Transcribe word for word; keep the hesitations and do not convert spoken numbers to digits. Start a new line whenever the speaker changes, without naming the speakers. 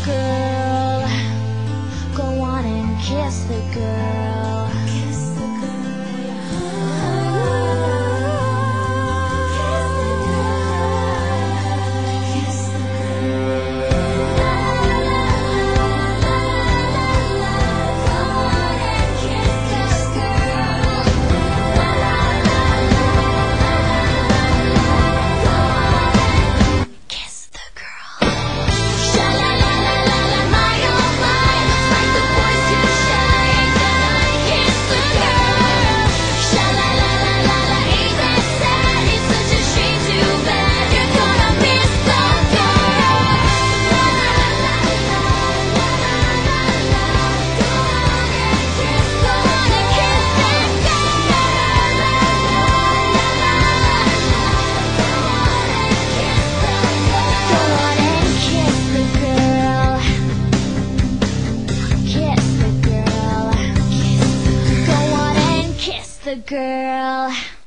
girl. Go on and kiss the girl. Kiss the girl. Kiss the girl. Kiss the girl. Go on and kiss the girl. Go on and kiss the girl. Sha la la la la la, my oh my, looks like the boy's too shy. Ain't gonna kiss the girl. Sha la la la la la, ain't that sad? It's such a shame, too bad. You're gonna miss the girl. La la la la la la la la. Go on and kiss, go on and kiss that girl. La la la la la la. Go on and kiss the girl. Go on and kiss the girl. Kiss the girl. Kiss the girl. Go on and kiss the girl.